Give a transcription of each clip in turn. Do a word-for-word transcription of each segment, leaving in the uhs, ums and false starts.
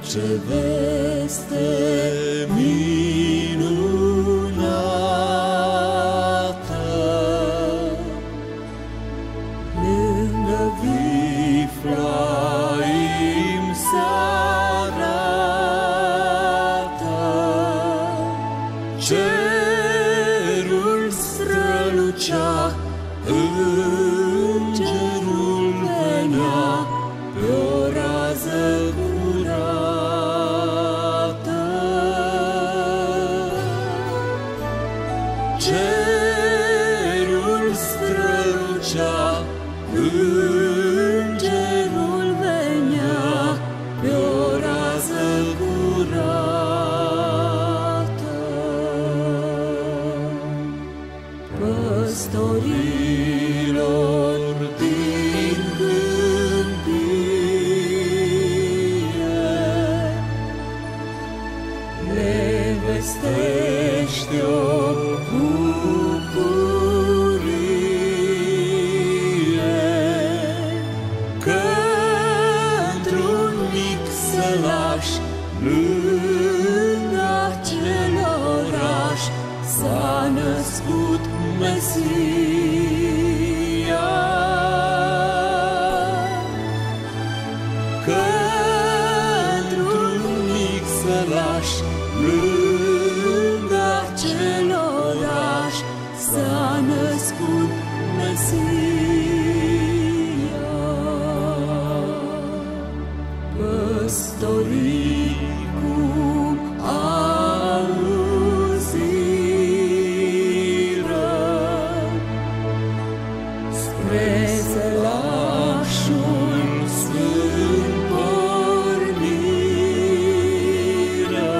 ce veste minunată, lângă Viflaim s-arată, cerul strălucea, îngerul venea pe o rază curată. Cerul strălucea, îngerul venea pe o rază curată. Păstorilor din câmpie le vestește o bucurie că într-un mic sălaș lângă acel oraș s-a născut Mesia, că într-un mic sălaș lângă acel oraș s-a născut Mesia. Păstorii cum auziră spre sălașul sfânt porniră,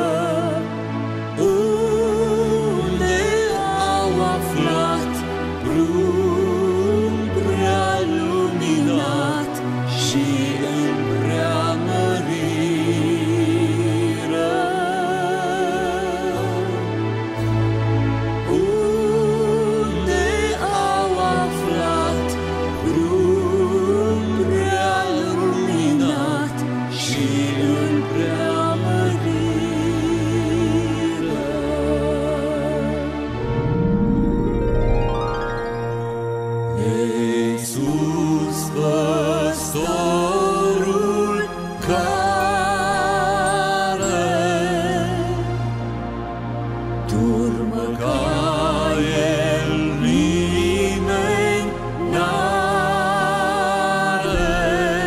unde au aflat prunc prea luminat și îl preamăriră. Unde au aflat prunc prea luminat și îl preamăriră. Iisus păstorul care turmă ca el nimeni n-are,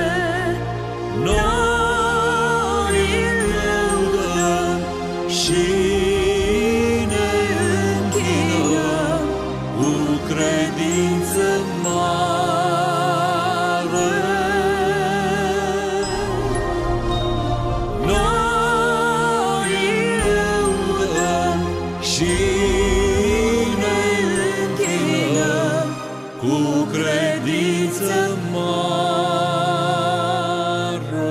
noi îl lăudăm și ne închinăm cu credință mare. Noi îl lăudăm și ne închinăm cu credință mare.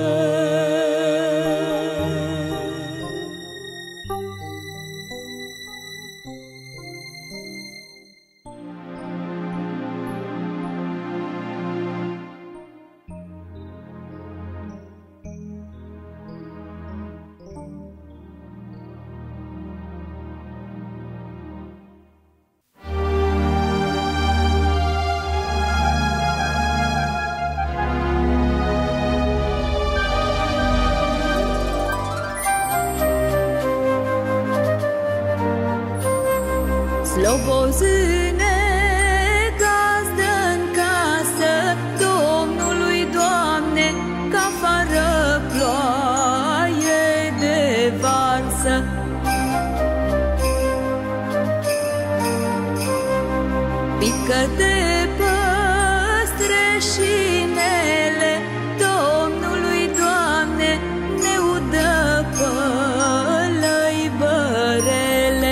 Slobozâne, gazdă-n casă Domnului, Doamne, că afară ploaie de varsă. Pică-te, păstre și nele Domnului, Doamne, ne udă pălăi bărele.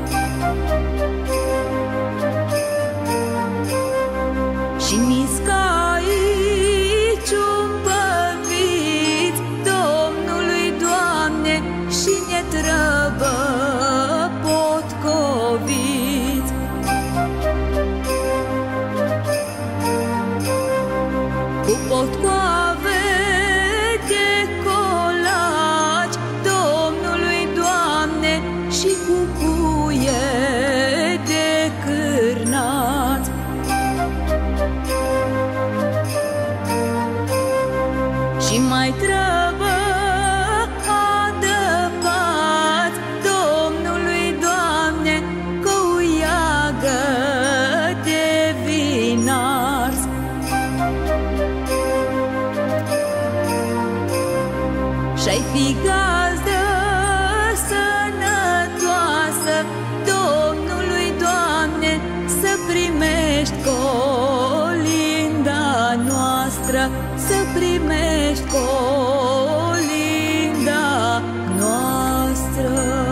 Și niscaici împăviți Domnului, Doamne, și ne trăbă potcoviți. Cu potcoave de cola mai trăbă adăpați Domnului, Doamne, cu iagă de vin ars. Și-ai fi gazdă sănătoasă Domnului, Doamne, să primești colinda noastră, să primești colinda noastră.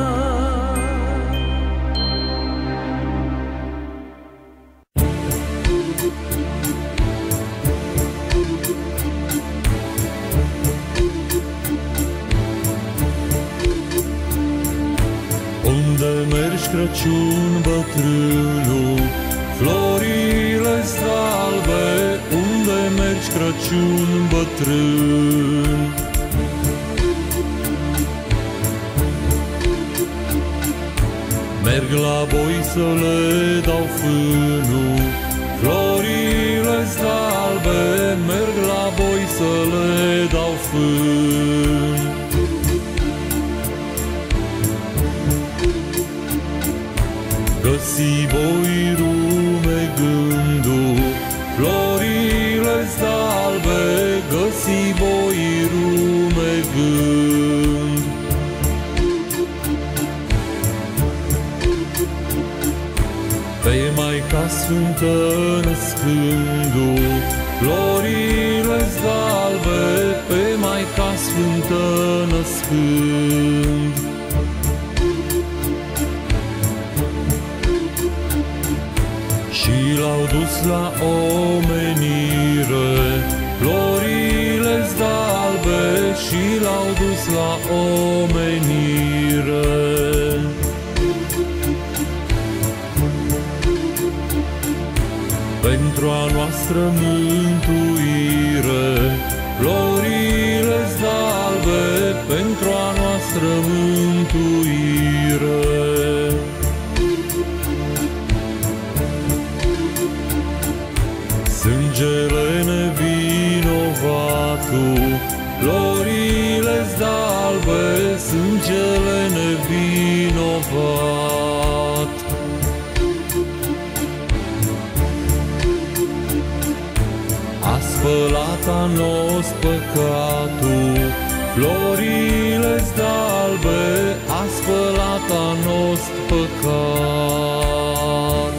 Unde mergi, Crăciun bătrânu, florile-s albe, unde mergi, Crăciun bătrân? Merg la boi să le dau fânul, florile-s albe, merg la boi să le dau fân. Găsi boi rumegându, florile-s albe, găsi boi rumegând. Pe Maica Sfântă născându, florile-s albe, pe Maica Sfântă născând. Și l-au dus la omenire, florile-s albe, și l-au dus la omenire. Pentru a noastră mântuire, florile-s albe, pentru a noastră mântuire. Sângele nevinovatul, florile-s albe, sângele nevinovat. A spălat a nos păcatul, florile-s albe, a spălat a nos păcat.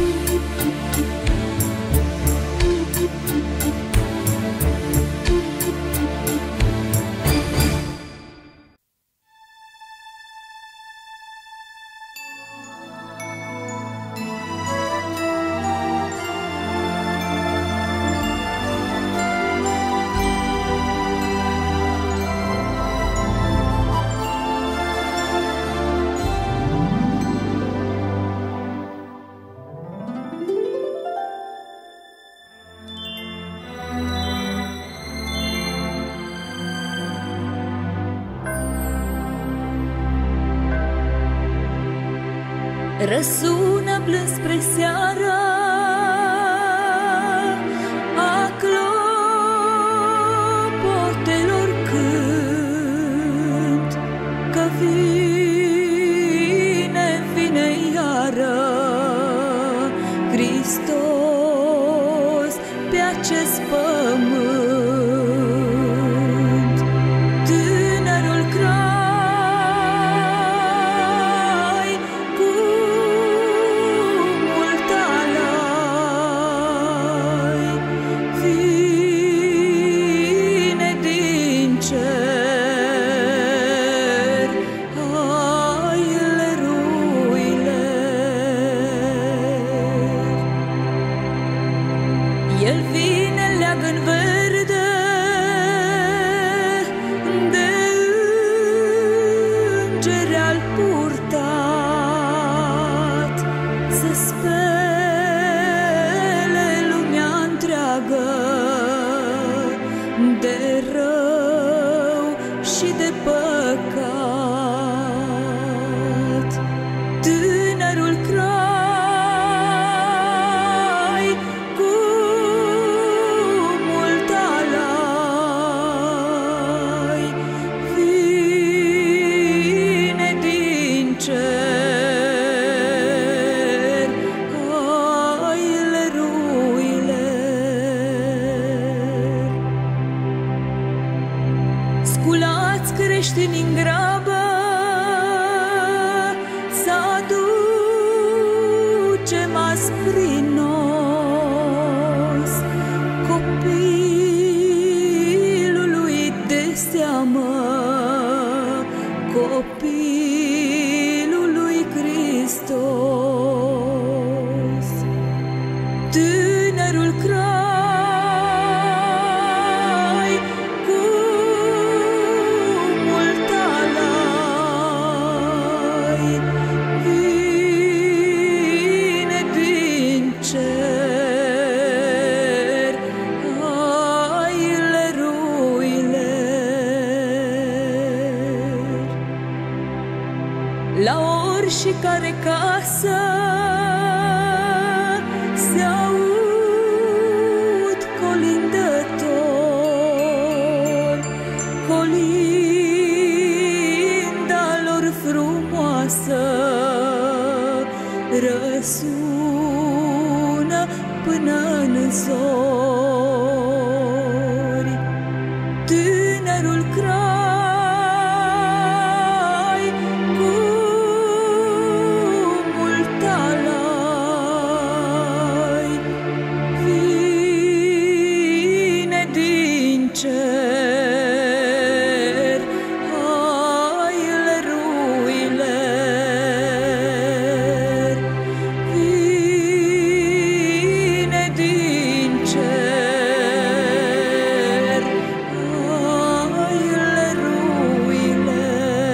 Răsună plâns spre seara a clopotelor cânt, că vine, vine iară Hristos pe acest pământ. Tânărul crai cu mult alai, vine din cer aileruile. El vine în leagăn verde de îngeri al purtat, să spele lumea întreagă de rău și de păcat. Tânărul crai cu mult creștinii în grabă să aducem aspri nos copilului de seamă, copilului Hristos. Tânărul crai cu mult alai vine din cer, aile ruiler. La ori care casă se aud colindători, colinda lor frumoasă răsună până-n zori. Tânărul crai cu mult alai vine din cer, aile ruiler. Vine din cer, aile ruiler.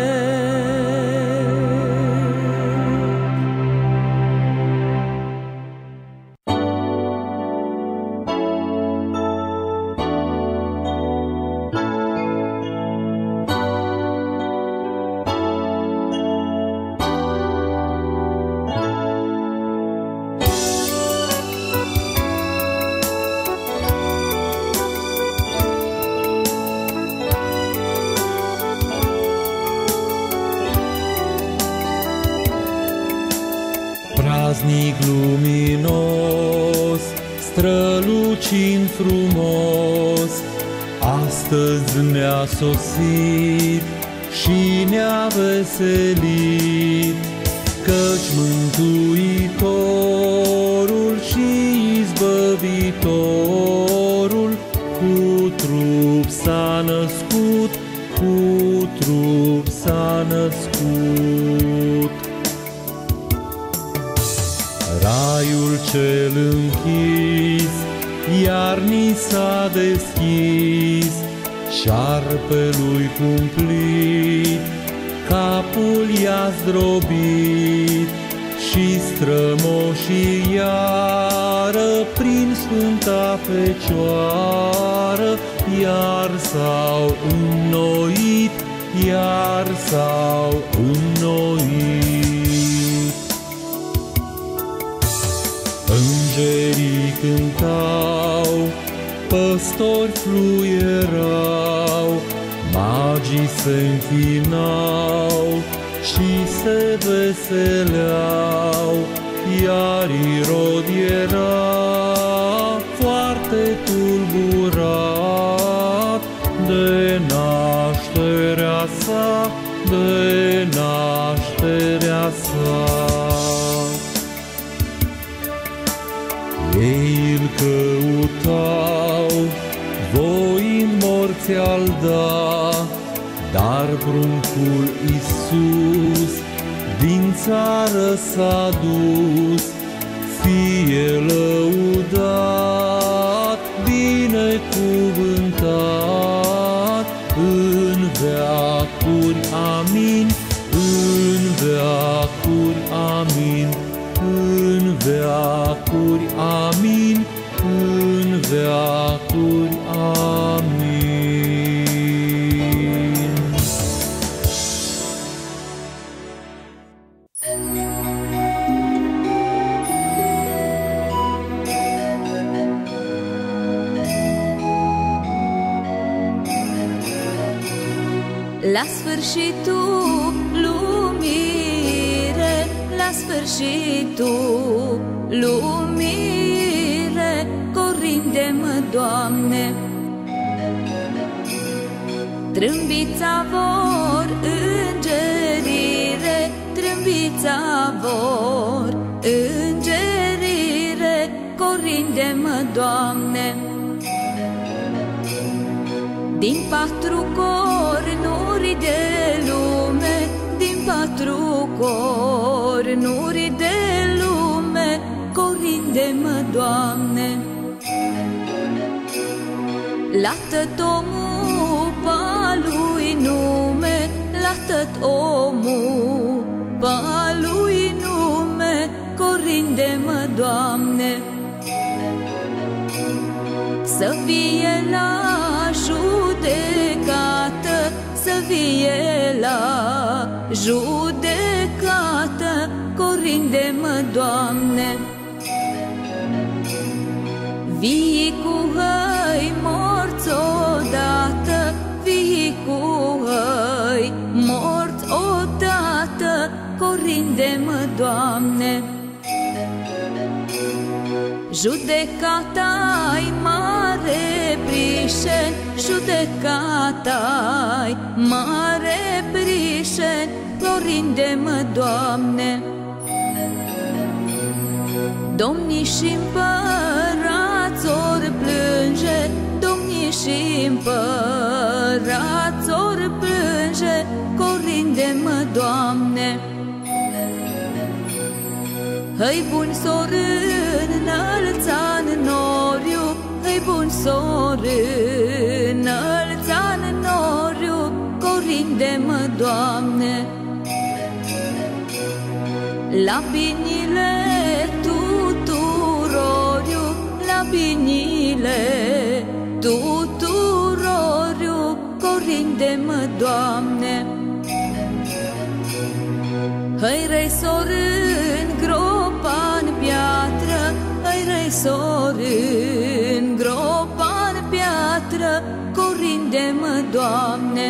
Praznic luminos, strălucind frumos, astăzi ne-a sosit și ne-a veselit, căci Mântuitorul și Izbăvitorul cu trup s-a născut, cu trup s-a născut. Raiul cel închis iar ni s-a deschis, șarpelui cumplit capul i-a zdrobit și strămoșii iară prin Sfânta Fecioară iar s-au înnoit, iar s-au înnoit. Îngerii cântau, păstori fluierau, magii se înfinau și se veseleau, iar Irod era foarte tulburat de nașterea sa, de nașterea sa. Ei îl căutau, voind morți al da, dar pruncul Iisus din țară s-a dus, fie lăudat, binecuvântat în veacuri, amin, în veacuri, amin. În veacuri, amin, în veacuri, amin. La sfârșitul lumii, la sfârșitul lumire, corinde-mă, Doamne, Trâmbița vor îngerire, trâmbița vor îngerire, corinde-mă, Doamne. Din patru cornuri de lume, din patru cornuri de lume, corinde-mă, Doamne. La tot omul pa lui nume, la tot omul pa lui nume, corinde-mă, Doamne. Să fie la judecată, să fie la judecată, corinde-mă, Doamne. Vii cu hăi morți odată, vii cu hăi morți odată, corinde-mă, Doamne. Judecata-i mare prișen, judecata-i mare prișen, corinde-mă, Doamne. Domnii și împărați ori plânge, domnii și împărați ori plânge, corinde-mă, Doamne. Hăi bun sor înălța în noriu, hăi bun sor înălța în noriu, corinde-mă, Doamne. La binile tuturoriu, la binile tuturoriu, corinde-mă, Doamne. Hăi răi sor în gropa-n piatră, hăi răi sor în gropa-n piatră, corinde-mă, Doamne.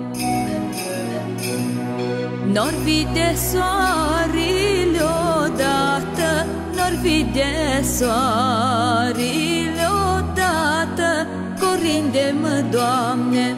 N-or vide soarele odată, n-or vide soarele odată, corinde-mă, Doamne.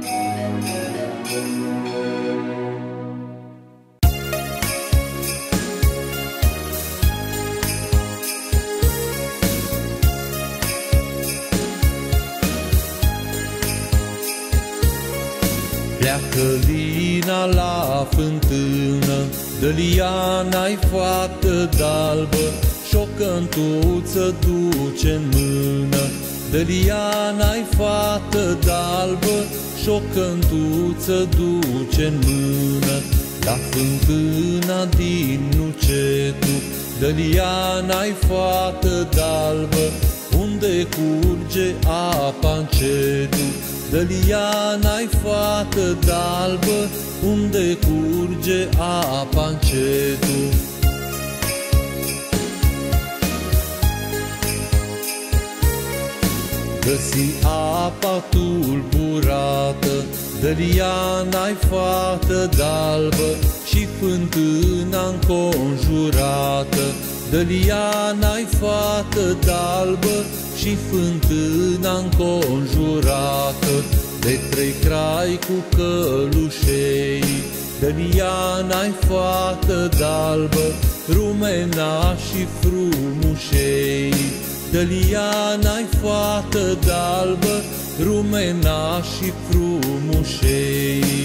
Pleacă lina la fântână, dă liana-i fată d'albă, și-o cântuță duce-n mână. Dă liana-i fată d'albă, și-o cântuță duce-n mână. La fântâna din Nucetu, dă liana-i fată d'albă, unde curge apa încetu. Dă liana-i fată d'albă, unde curge apa încetu. Găsi apa tulburată, dă liana-i fată d'albă, și fântâna înconjurată. Dă liana-i fată d'albă, și fântâna înconjurată. De trei crai cu călușei, dă liana-i fată d'albă, rumena și frumușei. Dă liana-i fată d'albă, rumena și frumușei.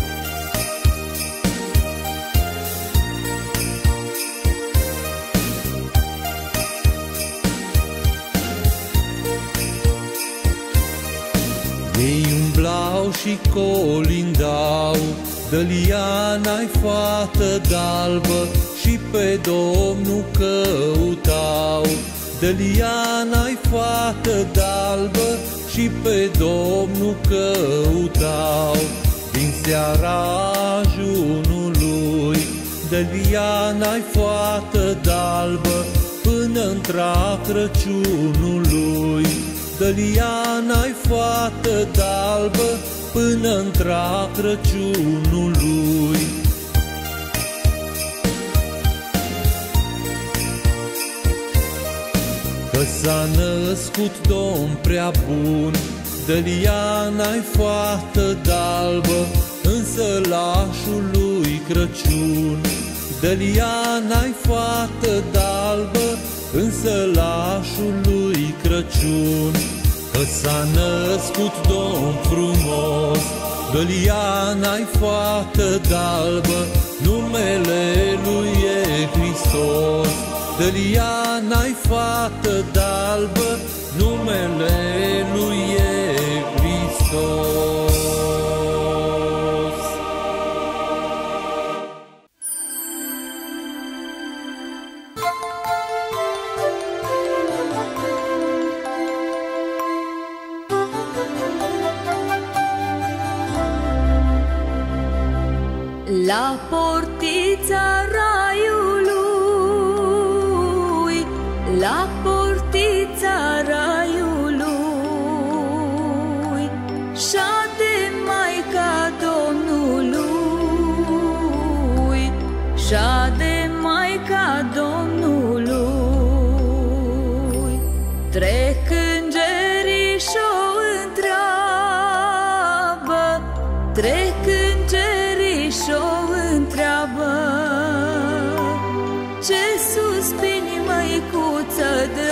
Ei umblau și colindau, dă liana-i fată d'albă, și pe Domnul căutau. Dă liana-i fată d'albă, și pe Domnul căutau. Din seara ajunului, dă liana-i fată d'albă, până-ntra Crăciunului. Dă liana-i fată d'albă, până-ntra Crăciunului. Că s-a născut Domn prea bun, de liana-i foată d'albă în sălașul lui Crăciun. De liana-i foată d'albă în sălașul lui Crăciun. Că s-a născut Domn frumos, de liana-i foată d'albă, numele lui e Hristos. De liana-i foată d'albă, numele lui e Hristos. La portița raiului, la portița raiului, șade Maica Domnului, șade Maica Domnului. Trec îngerii și-o întreabă, trec îngerii și-o întreabă, ce suspini, măicuță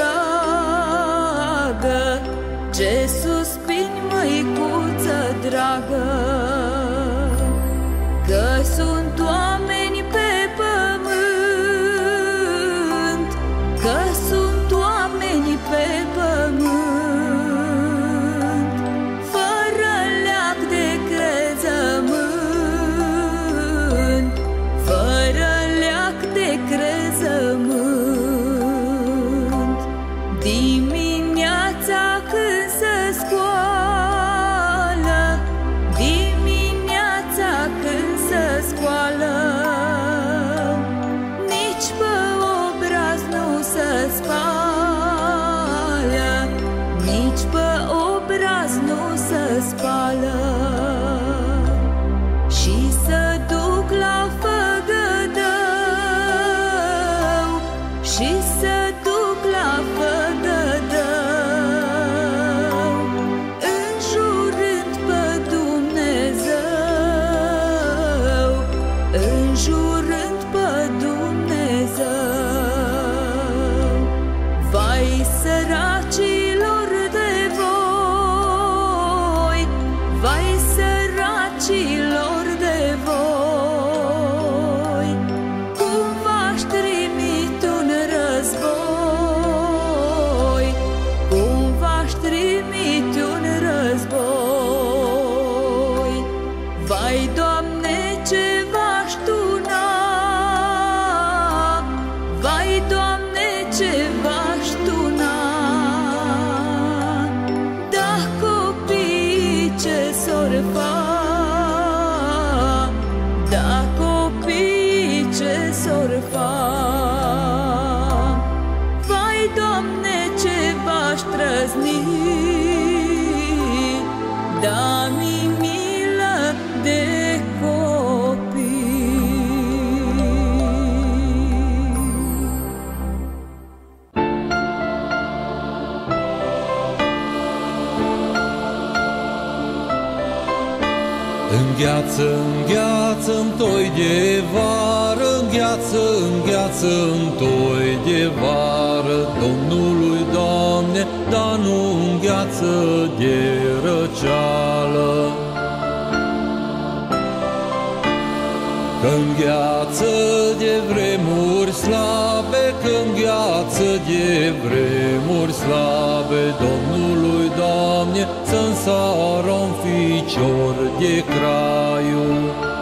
dragă, ce suspini, măicuță dragă, că sunt oameni pe pământ, că sunt oameni pe pământ, fără leac de crezământ, fără leac de crezământ. Dimineața când se scoală, dimineața când se scoală, nici pe obraz nu se spală, nici pe obraz nu se spală. Și să duc la Făgădău, și să duc la Făgădău, înjurând pe Dumnezeu, înjurând pe Dumnezeu. Vai săracilor de voi, vai săracilor de voi, cum v-aș trimite un război, cum v-aș trimite un război. Vai, Doamne, ce v-aș tuna, vai, Doamne, ce v-aș tuna, da copii ce s-or fa, da copii ce s-or fa. Vai, Doamne, ce v-aș trăzni, da-mi milă de copii. Îngheață, îngheață-n toi de vară, îngheață, îngheață-n toi de vară, Domnului, Doamne, dar nu îngheață de răceală. Că îngheață de vremuri slabe, că îngheață de vremuri slabe, Domnului, Doamne, să-mi sară-n ficior de craiul.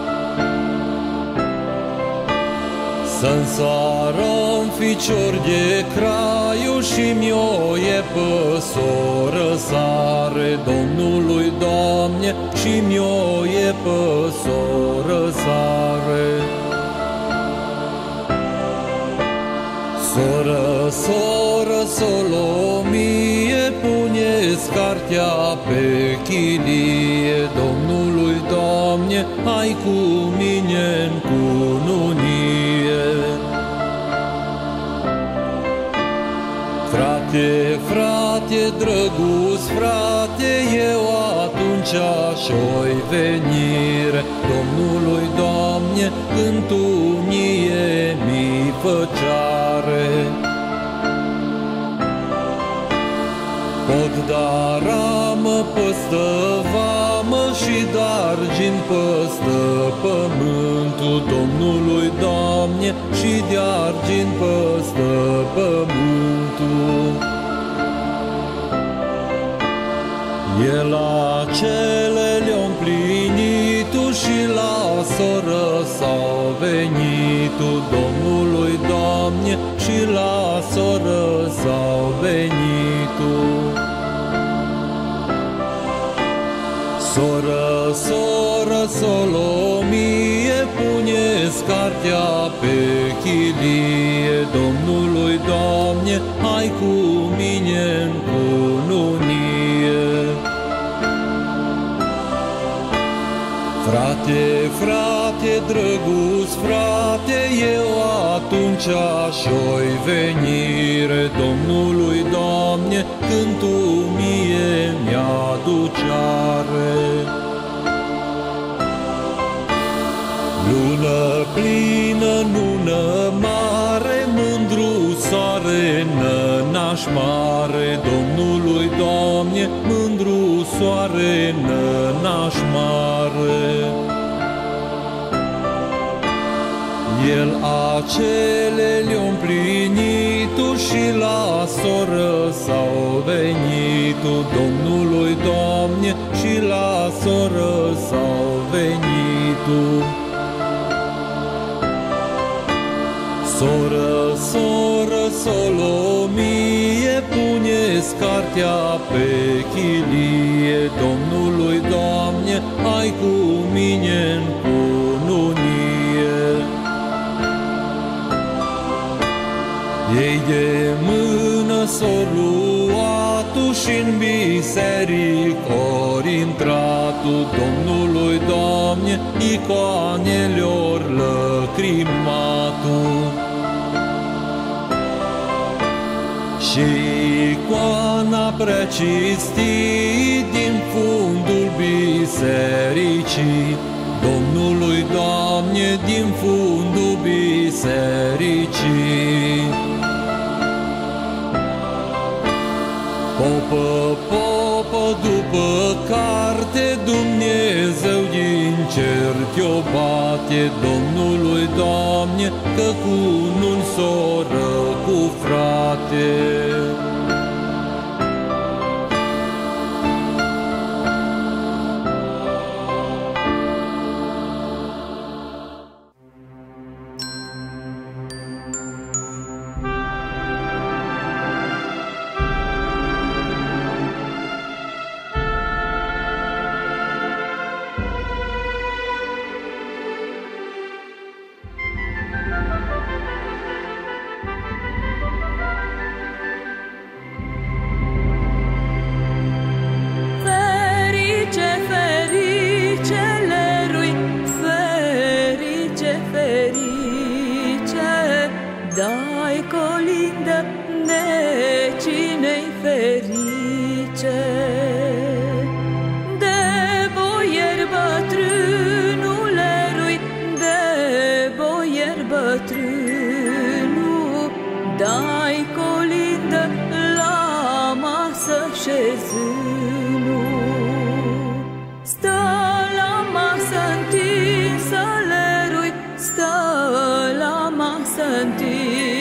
Să-mi sară-n ficior de craiul și mi-o e pe soră sare, Domnului, Doamne, și mi-o e pe soră sare. Soră, soră, solomie, pune-ți cartea pe chilie, Domnului, Doamne, hai cu mine-n cununie. Frate, frate, frate, drăguț frate, eu atunci și-oi venire Domnului, Doamne, când Tu mie mi făceare. Pot da ramă păstă vamă și dargin păstă pământul Domnului, Doamne, și de-argin păstă pământul. El acele le-a împlinitu și la soră s-au venitu Domnului, Doamne, și la soră s-au venitu. Soră, soră, Solomie, pune-ți cartea pe chilie Domnului, Doamne, hai cu mine-n cununie. Frate, frate, drăguț frate, eu atunci și-oi venire Domnului, Doamne, când Tu mie mi-aduceare. Lună plină, lună mare, mândru soare, nănaș mare Domnului, Doamne, mândru soare, nănaș mare. El acele le-a împlinitu și la soră s-au venitu Domnului, Doamne, și la soră s-au venitu. Soră, soră, Solomie, pune-ți cartea pe chilie Domnului, Doamne, hai cu mine-n cununie. Ei de mână s-o luatu și-n biserică ori intratu Domnului, Doamne, icoanele-or lăcrimatu. Și icoana prea cinstit din fundul bisericii Domnului, Doamne, din fundul bisericii. Popă, popă, după carte, Dumnezeu din cer te-o bate Domnului, Doamne, că cu nun soră cu frate. Dai colindă de cine-i ferice, de boier bătrânulerui, de boier bătrânul. Dai colindă la masă șezânul, stă la masă întinsă lerui, stă la masă întinsă.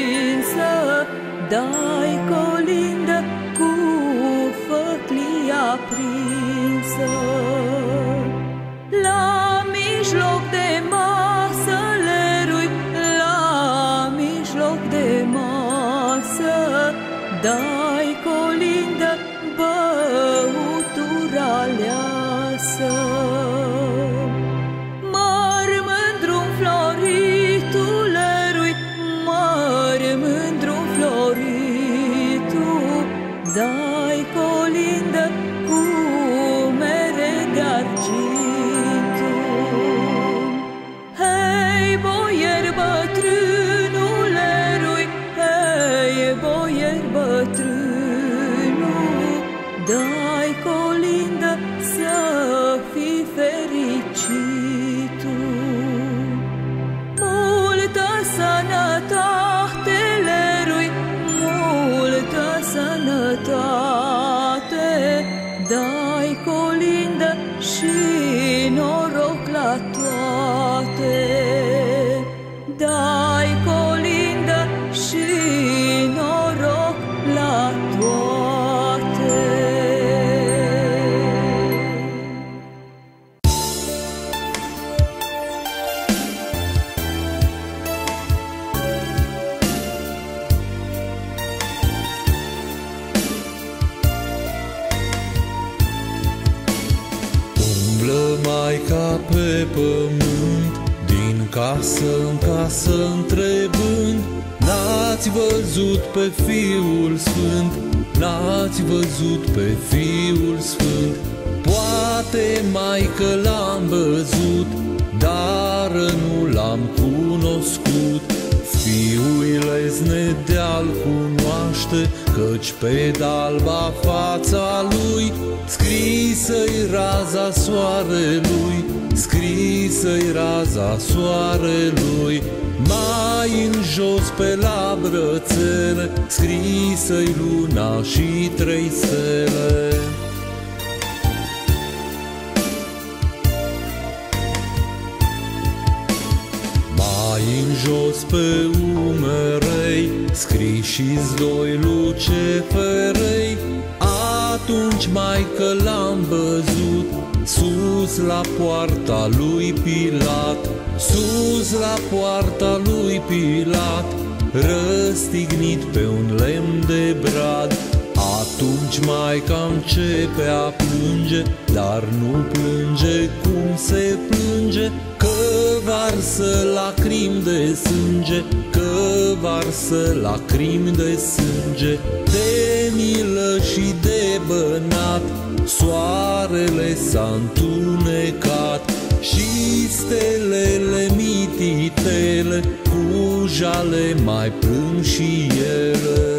Dai colindă cu făclia prinsă, la mijloc de masă lerui, la mijloc de masă. Dai colindă băutura aleasă. Măr mândru floritulerui, măr mândru floritu. Dai colindă cu mere de argintu. Hei, boier bătrânulerui, hei, boier bătrânul, dai colindă să fii fericit tu. Multă sănătate lerui, multă sănătate, dai colindă și noroc la toate. Dai colindă și noroc la toate. Umblă Maica pe pământ, din casă în casă întrebând: n-ați văzut pe Fiul Sfânt? N-ați văzut pe Fiul Sfânt? Poate, Maică, l-am văzut, dar nu l-am cunoscut. Fiul lezne de-al cunoaște, căci pe d-alba fața lui scrisă-i raza soarelui, scrisă-i raza soarelui. Mai în jos pe la brățele scrisă-i luna și trei stele. Mai în jos pe umerei scriși-s doi luceferei. Atunci, Maică, l-am văzut sus la poarta lui Pilat, sus la poarta lui Pilat, răstignit pe un lemn de brad. Atunci Maica începe a plânge, dar nu plânge cum se plânge, că varsă lacrimi de sânge, că varsă lacrimi de sânge. De milă și de bănat soarele s-a întunecat și stelele mititele cu jale mai plâng și ele.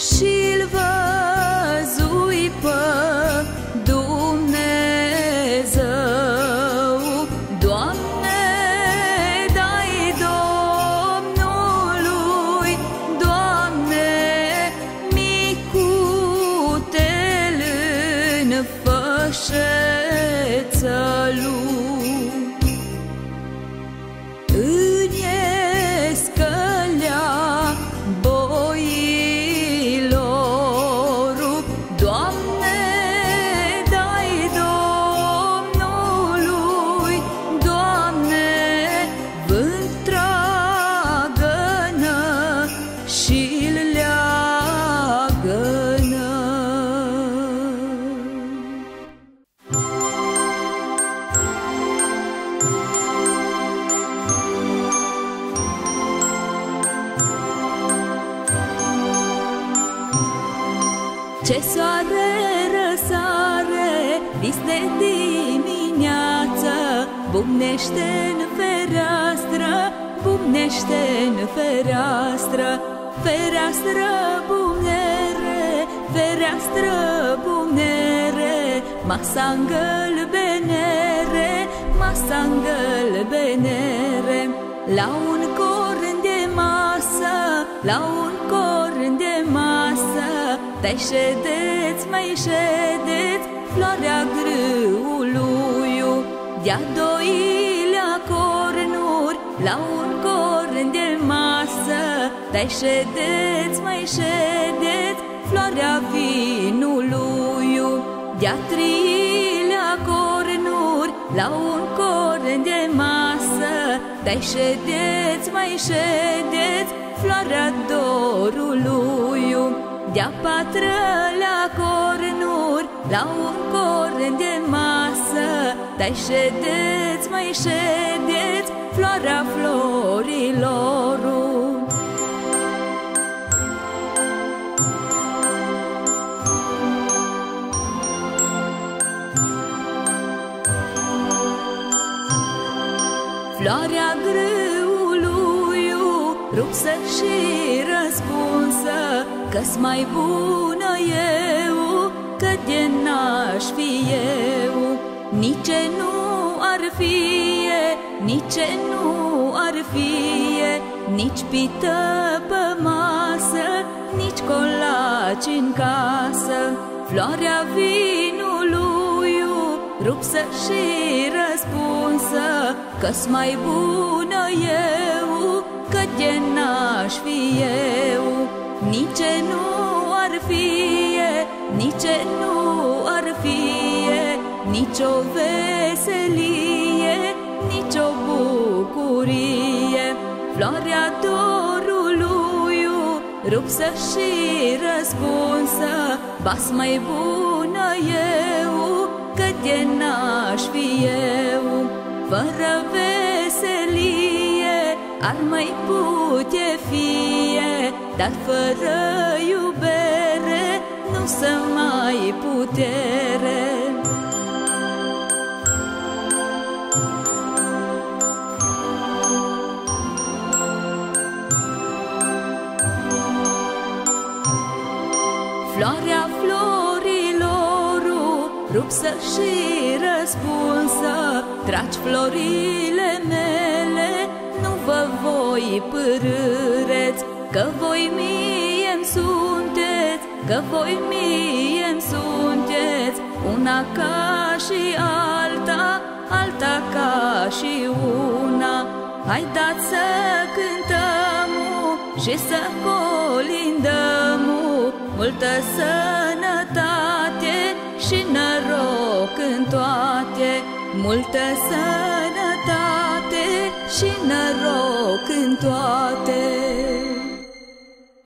și-l văzui pe Dumnezeu. Doamne, dai Domnului, Doamne, micutel în fășeță lui. În escălea boilor, Doamne, dai Domnului, Doamne, vânt tragă-nă și-l leagă-nă. Ce soare răsare, dis de dimineață, bumnește-n fereastră, bumnește-n fereastră, fereastră bumnere, fereastră bumnere, masa-n gălbenere, masa-n gălbenere. La un corn de masă, la un corn de masă, te-ai ședeți, mai ședeți, floarea grâului. De-a doilea cornuri, la un corn de masă, te-ai ședeți, mai ședeți, floarea vinului. De-a treilea cornuri, la un corn de masă, te-ai ședeți, mai ședeți, floarea dorului. De-a patrulea cornuri, la un corn de masă, te-ai ședeți, mai ședeți, floarea florilor. Floarea grâului, rupsă și răspunsă, că-s mai bună eu, că de n-aș fi eu. Nici nu ar fie, nici nu ar fie, nici pită pe masă, nici colaci în casă. Floarea vinului, rupsă și răspunsă, că-s mai bună eu, că de n-aș fi eu. Nici nu ar fie, nici nu ar fie, nici o veselie, nici o bucurie. Floarea dorului, rupsă și răspunsă, ba-s mai bună eu, că de n-aș fi eu. Fără veselie ar mai putea fie, dar fără iubere nu se mai putere. Floarea florilor, rupsă și răspunsă, tragi florile mele, nu vă voi părâreți, că voi mie-mi sunteți, că voi mie-mi sunteți, una ca și alta, alta ca și una. Haideți să cântăm și să colindăm, multă sănătate și noroc în toate, multă sănătate și noroc în toate.